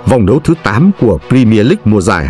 Vòng đấu thứ 8 của Premier League mùa giải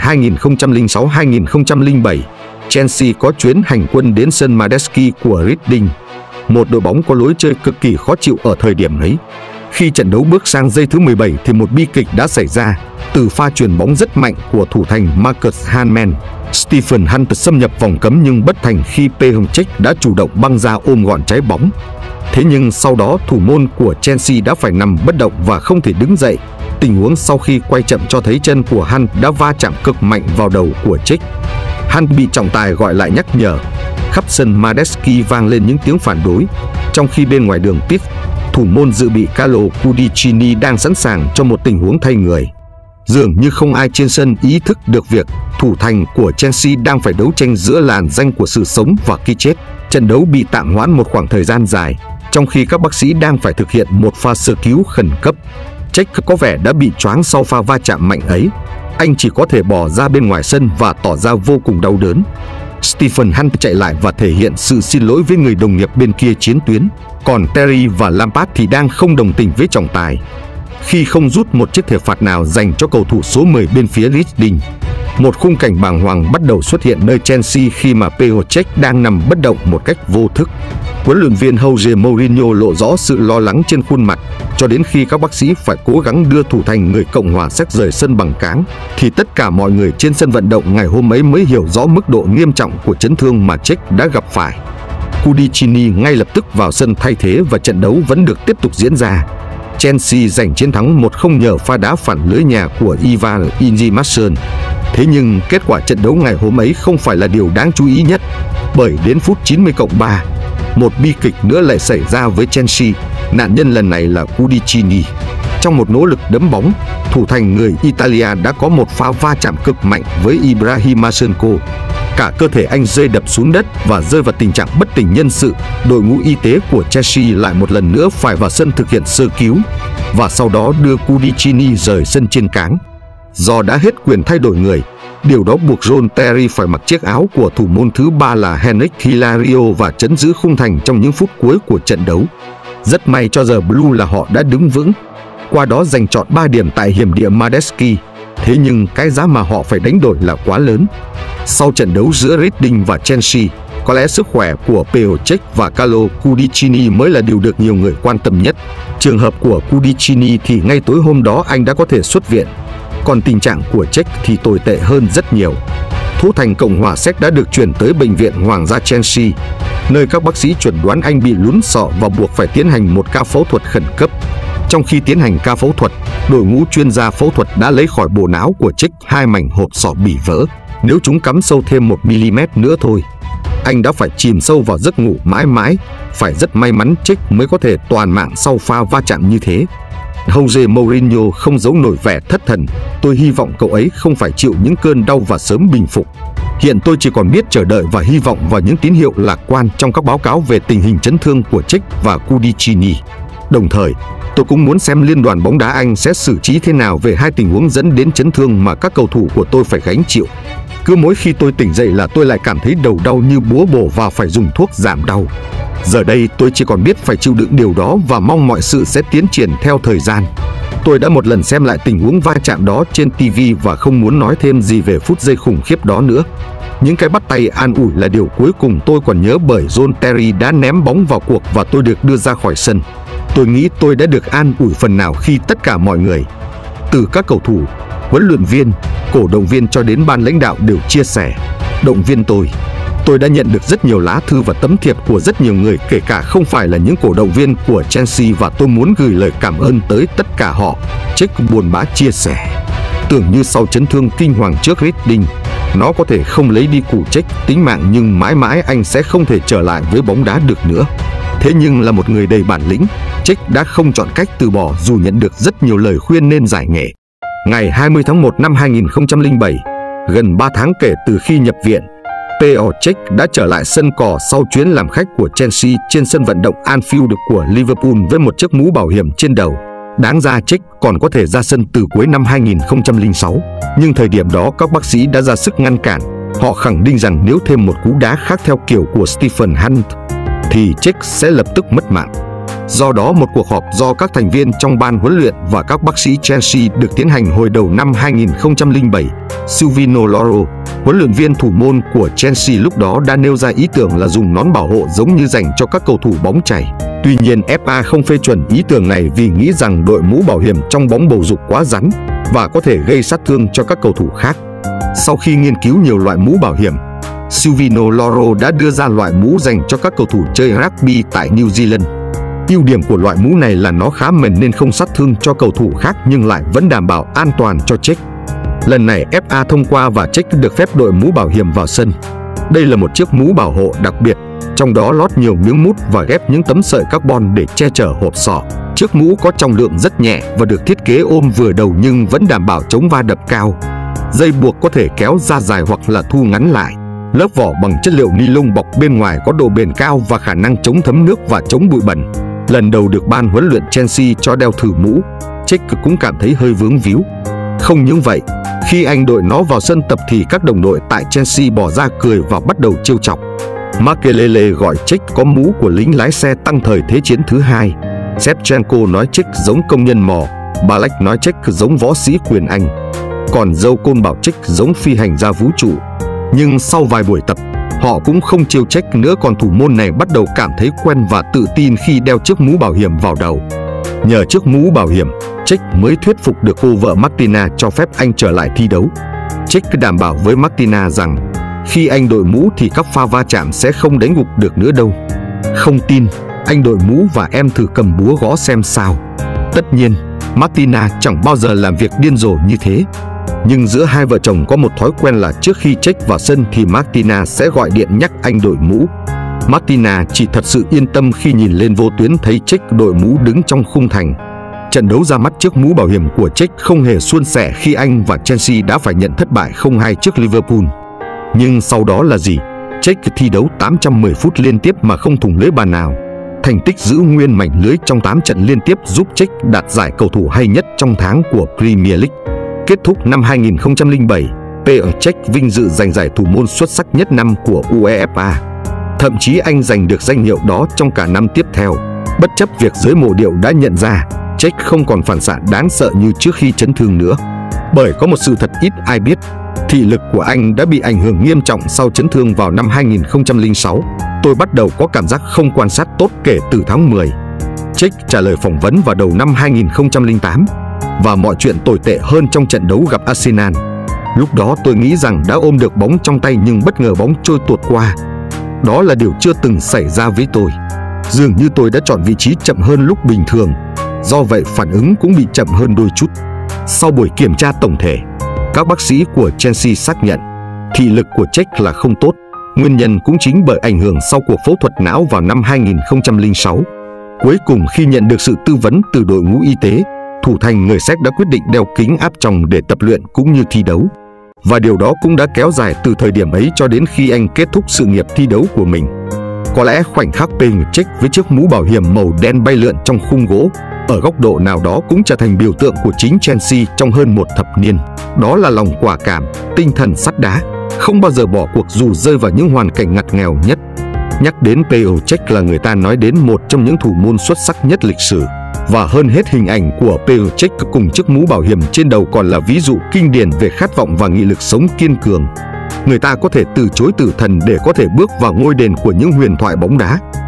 2006-2007, Chelsea có chuyến hành quân đến sân Madejski của Reading, một đội bóng có lối chơi cực kỳ khó chịu ở thời điểm ấy. Khi trận đấu bước sang giây thứ 17 thì một bi kịch đã xảy ra. Từ pha chuyền bóng rất mạnh của thủ thành Marcus Hernandez, Stephen Hunt xâm nhập vòng cấm nhưng bất thành khi Petr Cech đã chủ động băng ra ôm gọn trái bóng. Thế nhưng sau đó thủ môn của Chelsea đã phải nằm bất động và không thể đứng dậy. Tình huống sau khi quay chậm cho thấy chân của Hunt đã va chạm cực mạnh vào đầu của Cech. Hunt bị trọng tài gọi lại nhắc nhở. Khắp sân Madejski vang lên những tiếng phản đối, trong khi bên ngoài đường pit, thủ môn dự bị Carlo Cudicini đang sẵn sàng cho một tình huống thay người. Dường như không ai trên sân ý thức được việc thủ thành của Chelsea đang phải đấu tranh giữa làn danh của sự sống và cái chết. Trận đấu bị tạm hoãn một khoảng thời gian dài, trong khi các bác sĩ đang phải thực hiện một pha sơ cứu khẩn cấp. Cech có vẻ đã bị choáng sau pha va chạm mạnh ấy. Anh chỉ có thể bỏ ra bên ngoài sân và tỏ ra vô cùng đau đớn. Stephen Hunt chạy lại và thể hiện sự xin lỗi với người đồng nghiệp bên kia chiến tuyến. Còn Terry và Lampard thì đang không đồng tình với trọng tài khi không rút một chiếc thẻ phạt nào dành cho cầu thủ số 10 bên phía Reading. Một khung cảnh bàng hoàng bắt đầu xuất hiện nơi Chelsea khi mà Petr Cech đang nằm bất động một cách vô thức. Huấn luyện viên Jose Mourinho lộ rõ sự lo lắng trên khuôn mặt, cho đến khi các bác sĩ phải cố gắng đưa thủ thành người Cộng hòa Séc rời sân bằng cáng, thì tất cả mọi người trên sân vận động ngày hôm ấy mới hiểu rõ mức độ nghiêm trọng của chấn thương mà Cech đã gặp phải. Cudicini ngay lập tức vào sân thay thế và trận đấu vẫn được tiếp tục diễn ra. Chelsea giành chiến thắng 1-0 nhờ pha đá phản lưới nhà của Ivan Ingimarsson. Thế nhưng kết quả trận đấu ngày hôm ấy không phải là điều đáng chú ý nhất, bởi đến phút 90+3, một bi kịch nữa lại xảy ra với Chelsea. Nạn nhân lần này là Cudicini. Trong một nỗ lực đấm bóng, thủ thành người Italia đã có một pha va chạm cực mạnh với Ibrahima Sonko. Cả cơ thể anh rơi đập xuống đất và rơi vào tình trạng bất tỉnh nhân sự. Đội ngũ y tế của Chelsea lại một lần nữa phải vào sân thực hiện sơ cứu và sau đó đưa Cudicini rời sân trên cáng. Do đã hết quyền thay đổi người, điều đó buộc John Terry phải mặc chiếc áo của thủ môn thứ 3 là Henrik Hilario và trấn giữ khung thành trong những phút cuối của trận đấu. Rất may cho giờ Blue là họ đã đứng vững, qua đó giành trọn 3 điểm tại hiểm địa Madejski. Thế nhưng cái giá mà họ phải đánh đổi là quá lớn. Sau trận đấu giữa Reading và Chelsea, có lẽ sức khỏe của Petr Cech và Carlo Cudicini mới là điều được nhiều người quan tâm nhất. Trường hợp của Cudicini thì ngay tối hôm đó anh đã có thể xuất viện. Còn tình trạng của Cech thì tồi tệ hơn rất nhiều. Thủ thành Cộng hòa Séc đã được chuyển tới bệnh viện Hoàng gia Chelsea, nơi các bác sĩ chuẩn đoán anh bị lún sọ và buộc phải tiến hành một ca phẫu thuật khẩn cấp. Trong khi tiến hành ca phẫu thuật, đội ngũ chuyên gia phẫu thuật đã lấy khỏi bộ não của Cech 2 mảnh hộp sọ bị vỡ. Nếu chúng cắm sâu thêm 1 mm nữa thôi, anh đã phải chìm sâu vào giấc ngủ mãi mãi. Phải rất may mắn Cech mới có thể toàn mạng sau pha va chạm như thế. Jose Mourinho không giấu nổi vẻ thất thần. Tôi hy vọng cậu ấy không phải chịu những cơn đau và sớm bình phục. Hiện tôi chỉ còn biết chờ đợi và hy vọng vào những tín hiệu lạc quan trong các báo cáo về tình hình chấn thương của Cech và Cudicini. Đồng thời, tôi cũng muốn xem Liên đoàn bóng đá Anh sẽ xử trí thế nào về hai tình huống dẫn đến chấn thương mà các cầu thủ của tôi phải gánh chịu. Cứ mỗi khi tôi tỉnh dậy là tôi lại cảm thấy đầu đau như búa bổ và phải dùng thuốc giảm đau. Giờ đây tôi chỉ còn biết phải chịu đựng điều đó và mong mọi sự sẽ tiến triển theo thời gian. Tôi đã một lần xem lại tình huống va chạm đó trên TV và không muốn nói thêm gì về phút giây khủng khiếp đó nữa. Những cái bắt tay an ủi là điều cuối cùng tôi còn nhớ, bởi John Terry đã ném bóng vào cuộc và tôi được đưa ra khỏi sân. Tôi nghĩ tôi đã được an ủi phần nào khi tất cả mọi người, từ các cầu thủ, huấn luyện viên, cổ động viên cho đến ban lãnh đạo đều chia sẻ, động viên tôi. Tôi đã nhận được rất nhiều lá thư và tấm thiệp của rất nhiều người, kể cả không phải là những cổ động viên của Chelsea, và tôi muốn gửi lời cảm ơn tới tất cả họ. Cech buồn bã chia sẻ. Tưởng như sau chấn thương kinh hoàng trước Reading, nó có thể không lấy đi của Cech tính mạng, nhưng mãi mãi anh sẽ không thể trở lại với bóng đá được nữa. Thế nhưng là một người đầy bản lĩnh, Cech đã không chọn cách từ bỏ dù nhận được rất nhiều lời khuyên nên giải nghệ. Ngày 20 tháng 1 năm 2007, gần 3 tháng kể từ khi nhập viện, Petr Cech đã trở lại sân cỏ sau chuyến làm khách của Chelsea trên sân vận động Anfield của Liverpool với một chiếc mũ bảo hiểm trên đầu. Đáng ra Cech còn có thể ra sân từ cuối năm 2006, nhưng thời điểm đó các bác sĩ đã ra sức ngăn cản. Họ khẳng định rằng nếu thêm một cú đá khác theo kiểu của Stephen Hunt thì Cech sẽ lập tức mất mạng. Do đó, một cuộc họp do các thành viên trong ban huấn luyện và các bác sĩ Chelsea được tiến hành hồi đầu năm 2007. Silvino Loro, huấn luyện viên thủ môn của Chelsea lúc đó đã nêu ra ý tưởng là dùng nón bảo hộ giống như dành cho các cầu thủ bóng chày. Tuy nhiên, FA không phê chuẩn ý tưởng này vì nghĩ rằng đội mũ bảo hiểm trong bóng bầu dục quá rắn và có thể gây sát thương cho các cầu thủ khác. Sau khi nghiên cứu nhiều loại mũ bảo hiểm, Silvino Loro đã đưa ra loại mũ dành cho các cầu thủ chơi rugby tại New Zealand. Ưu điểm của loại mũ này là nó khá mềm nên không sát thương cho cầu thủ khác nhưng lại vẫn đảm bảo an toàn cho Czech. Lần này FA thông qua và Czech được phép đội mũ bảo hiểm vào sân. Đây là một chiếc mũ bảo hộ đặc biệt, trong đó lót nhiều miếng mút và ghép những tấm sợi carbon để che chở hộp sọ. Chiếc mũ có trọng lượng rất nhẹ và được thiết kế ôm vừa đầu nhưng vẫn đảm bảo chống va đập cao. Dây buộc có thể kéo ra dài hoặc là thu ngắn lại. Lớp vỏ bằng chất liệu ni lông bọc bên ngoài có độ bền cao và khả năng chống thấm nước và chống bụi bẩn. Lần đầu được ban huấn luyện Chelsea cho đeo thử mũ, Czech cũng cảm thấy hơi vướng víu. Không những vậy, khi anh đội nó vào sân tập thì các đồng đội tại Chelsea bỏ ra cười và bắt đầu trêu chọc. Makelele gọi Czech có mũ của lính lái xe tăng thời Thế chiến thứ hai. Shevchenko nói Czech giống công nhân mỏ. Balak nói Czech giống võ sĩ quyền Anh. Còn Joe Cole bảo Czech giống phi hành gia vũ trụ. Nhưng sau vài buổi tập, họ cũng không trêu Czech nữa, còn thủ môn này bắt đầu cảm thấy quen và tự tin khi đeo chiếc mũ bảo hiểm vào đầu. Nhờ chiếc mũ bảo hiểm, Czech mới thuyết phục được cô vợ Martina cho phép anh trở lại thi đấu. Czech đảm bảo với Martina rằng khi anh đội mũ thì các pha va chạm sẽ không đánh gục được nữa đâu. Không tin, anh đội mũ và em thử cầm búa gõ xem sao. Tất nhiên, Martina chẳng bao giờ làm việc điên rồ như thế. Nhưng giữa hai vợ chồng có một thói quen là trước khi Czech vào sân thì Martina sẽ gọi điện nhắc anh đội mũ. Martina chỉ thật sự yên tâm khi nhìn lên vô tuyến thấy Czech đội mũ đứng trong khung thành. Trận đấu ra mắt chiếc mũ bảo hiểm của Czech không hề suôn sẻ khi anh và Chelsea đã phải nhận thất bại 0-2 trước Liverpool. Nhưng sau đó là gì? Czech thi đấu 810 phút liên tiếp mà không thủng lưới bàn nào. Thành tích giữ nguyên mảnh lưới trong 8 trận liên tiếp giúp Czech đạt giải cầu thủ hay nhất trong tháng của Premier League. Kết thúc năm 2007, Czech vinh dự giành giải thủ môn xuất sắc nhất năm của UEFA. Thậm chí anh giành được danh hiệu đó trong cả năm tiếp theo. Bất chấp việc giới mộ điệu đã nhận ra, Czech không còn phản xạ đáng sợ như trước khi chấn thương nữa. Bởi có một sự thật ít ai biết, thị lực của anh đã bị ảnh hưởng nghiêm trọng sau chấn thương vào năm 2006. Tôi bắt đầu có cảm giác không quan sát tốt kể từ tháng 10. Czech trả lời phỏng vấn vào đầu năm 2008. Và mọi chuyện tồi tệ hơn trong trận đấu gặp Arsenal. Lúc đó tôi nghĩ rằng đã ôm được bóng trong tay nhưng bất ngờ bóng trôi tuột qua. Đó là điều chưa từng xảy ra với tôi. Dường như tôi đã chọn vị trí chậm hơn lúc bình thường. Do vậy phản ứng cũng bị chậm hơn đôi chút. Sau buổi kiểm tra tổng thể, các bác sĩ của Chelsea xác nhận thị lực của Czech là không tốt. Nguyên nhân cũng chính bởi ảnh hưởng sau cuộc phẫu thuật não vào năm 2006. Cuối cùng khi nhận được sự tư vấn từ đội ngũ y tế, thủ thành người Séc đã quyết định đeo kính áp tròng để tập luyện cũng như thi đấu. Và điều đó cũng đã kéo dài từ thời điểm ấy cho đến khi anh kết thúc sự nghiệp thi đấu của mình. Có lẽ khoảnh khắc Czech với chiếc mũ bảo hiểm màu đen bay lượn trong khung gỗ, ở góc độ nào đó cũng trở thành biểu tượng của chính Chelsea trong hơn một thập niên. Đó là lòng quả cảm, tinh thần sắt đá, không bao giờ bỏ cuộc dù rơi vào những hoàn cảnh ngặt nghèo nhất. Nhắc đến Czech là người ta nói đến một trong những thủ môn xuất sắc nhất lịch sử. Và hơn hết, hình ảnh của Czech cùng chiếc mũ bảo hiểm trên đầu còn là ví dụ kinh điển về khát vọng và nghị lực sống kiên cường. Người ta có thể từ chối tử thần để có thể bước vào ngôi đền của những huyền thoại bóng đá.